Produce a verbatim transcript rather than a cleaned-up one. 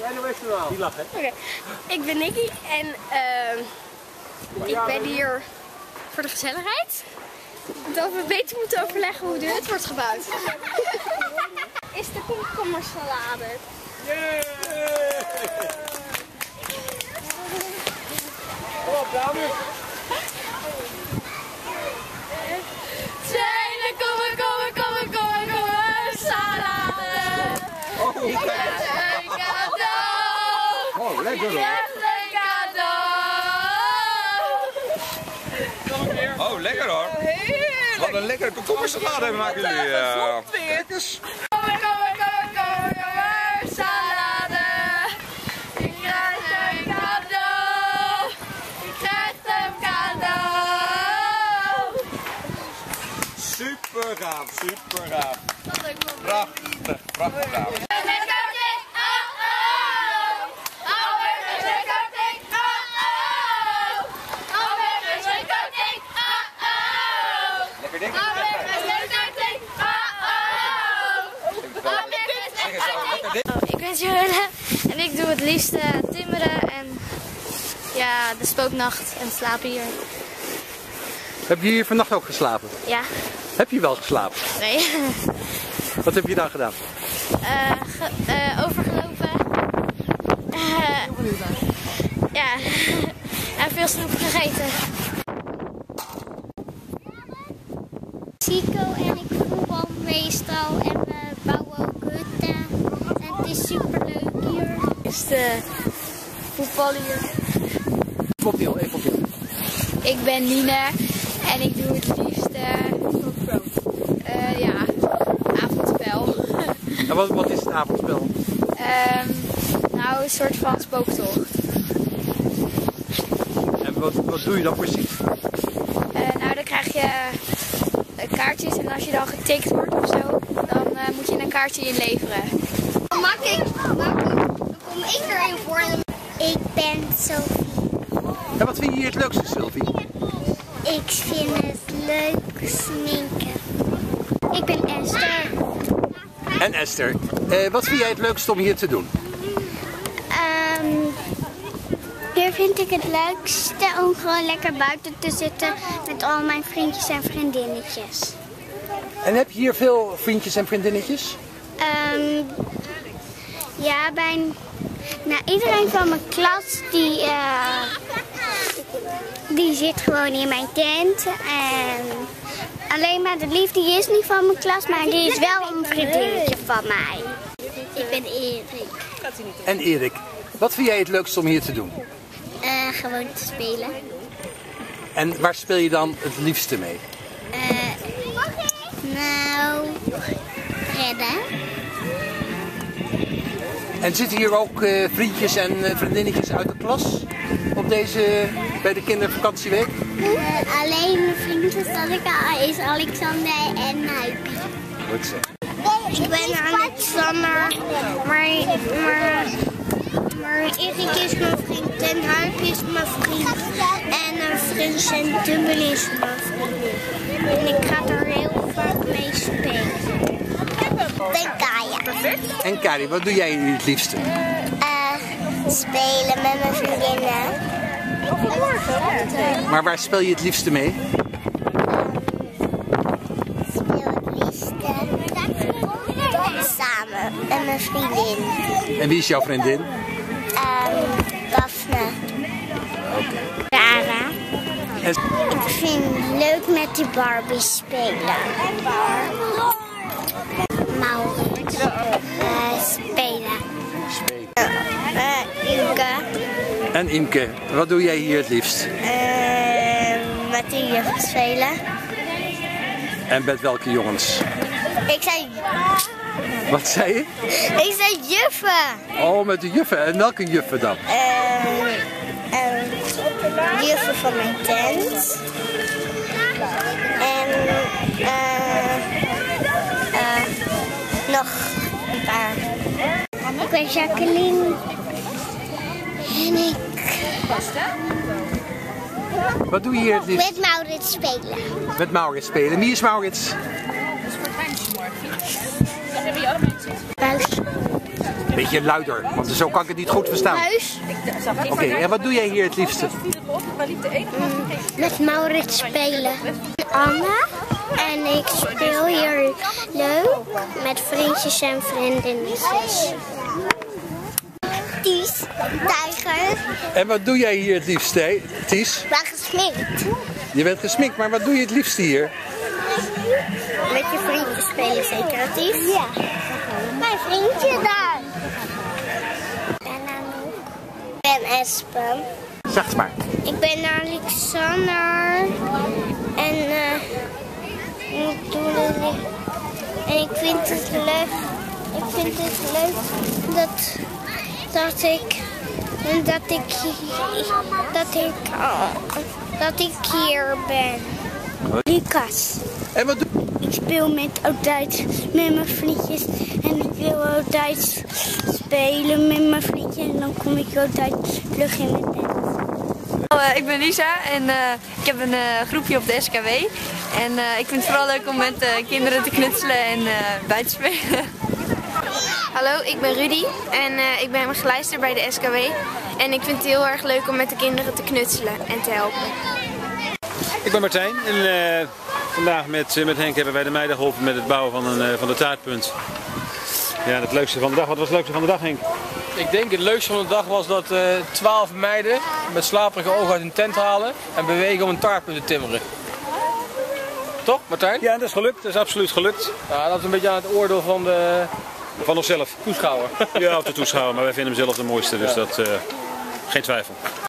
Die lachen. Oké, ik ben Nicky en uh, ik ben hier voor de gezelligheid. Dat we beter moeten overleggen hoe de hut wordt gebouwd. Is de komkommersalade. Yeah! Kom op, dames! Zijn de kommer, kommer, kommer, kommer, kommer, salade. Oh, Ik krijg een cadeau. oh, lekker hoor. Ik krijg een cadeau. Oh, lekker hoor. Heerlijk. Wat een lekkere komkommersalade maken jullie. Uh, Kommer, kommer, kommer, kommer, kommer, salade. Ik krijg een cadeau. Ik krijg een cadeau. super gaaf, super gaaf. Dat leuk man. Prachtig, prachtig gaaf. Lekker ding. Ik ben Joelle en ik doe het liefst uh, timmeren en ja, de spooknacht en slapen hier. Heb je hier vannacht ook geslapen? Ja, Heb je wel geslapen? nee. Wat heb je dan gedaan? Uh, ge, uh, overgelopen. Uh, ja, en veel snoep gegeten. Chico en ik voetbal meestal en we bouwen ook hutten. En het is super leuk hier. Is de voetbal hier. Even opnieuw, even opnieuw. Ik ben Nina en ik doe het liefst uh, uh, ja, avondspel. En wat, wat is het avondspel? Um, nou, een soort van spooktocht. En wat, wat doe je dan precies? Uh, nou, dan krijg je uh, kaartjes en als je dan getikt wordt of zo, dan uh, moet je een kaartje inleveren. Maak ik, maak ik, dan kom ik erin voor. Ik ben Sophie. En wat vind je hier het leukste, Sylvie? Ik vind het leuk sminken. Ik ben Esther. En Esther, eh, wat vind jij het leukste om hier te doen? Um, hier vind ik het leukste om gewoon lekker buiten te zitten met al mijn vriendjes en vriendinnetjes. En heb je hier veel vriendjes en vriendinnetjes? Um, ja, bij nou, iedereen van mijn klas die, uh, die zit gewoon in mijn tent. En alleen maar de lief die is niet van mijn klas, maar die is wel een vriendinnetje van mij. Ik ben Erik. En Erik, wat vind jij het leukste om hier te doen? Uh, gewoon te spelen. En waar speel je dan het liefste mee? Uh, nou, redden. En zitten hier ook uh, vriendjes en uh, vriendinnetjes uit de klas op deze, bij de kindervakantieweek? Uh, alleen mijn vriendjes dat ik al is Alexander en Huipie. Goed zo. Ik ben Alexander, maar, maar, maar Erik is mijn vriend en Huipie is mijn vriend. En een vriend en Dubbel is mijn vriendin. En ik ga er heel vaak mee spelen. En Kaya. En Kari, wat doe jij hier het liefste? Uh, spelen met mijn vriendinnen. Maar waar speel je het liefste mee? Speel het liefste samen met mijn vriendin. En wie is jouw vriendin? Um, Daphne. Oké. Sarah. En... Ik vind het leuk met die Barbie spelen. Maurits. Uh, spelen. Spelen. Uh, Imke. En Imke, wat doe jij hier het liefst? Uh, met die juffen spelen. En met welke jongens? Ik zei... Wat zei je? Ik zei juffen. Oh, met de juffen. En welke juffen dan? Uh, uh, juffen van mijn tent. En uh, uh, nog een paar. Ik ben Jacqueline. En ik... Wat doe je hier het liefst? Met Maurits spelen. Met Maurits spelen. Wie is Maurits? Buis. Een beetje luider, want zo kan ik het niet goed verstaan. Huis. Oké, okay, en wat doe jij hier het liefste? Mm, met Maurits spelen. Anna. En ik speel hier leuk met vriendjes en vriendinnetjes. Ties, tijger. En wat doe jij hier het liefste, Ties? Ik ben gesminkt. Je bent gesminkt, maar wat doe je het liefste hier? Met je vriendjes spelen zeker, Ties? Ja. Mijn vriendje daar. En Anouk. Ik ben Espen. Zeg het maar. Ik ben Alexander. En uh, ik doe het. En ik vind het leuk. Ik vind het leuk dat, dat ik dat ik dat ik oh, dat ik hier ben. Lucas. En wat doe Ik speel met altijd met mijn vriendjes en ik wil altijd spelen met mijn vriendjes en dan kom ik altijd terug in mijn tent. Uh, ik ben Lisa en uh, ik heb een uh, groepje op de S K W en uh, ik vind het vooral leuk om met uh, kinderen te knutselen en uh, bij te spelen. Hallo, ik ben Rudy en uh, ik ben begeleidster bij de S K W. En ik vind het heel erg leuk om met de kinderen te knutselen en te helpen. Ik ben Martijn en uh, vandaag met, uh, met Henk hebben wij de meiden geholpen met het bouwen van, een, uh, van de taartpunt. Ja, het leukste van de dag. Wat was het leukste van de dag, Henk? Ik denk het leukste van de dag was dat uh, twaalf meiden met slaperige ogen uit hun tent halen en bewegen om een taartpunt te timmeren. Toch, Martijn? Ja, dat is gelukt. Dat is absoluut gelukt. Ja, dat is een beetje aan het oordeel van de Van onszelf. toeschouwer. Ja, of de toeschouwer, maar wij vinden hem zelf de mooiste, dus dat uh, geen twijfel.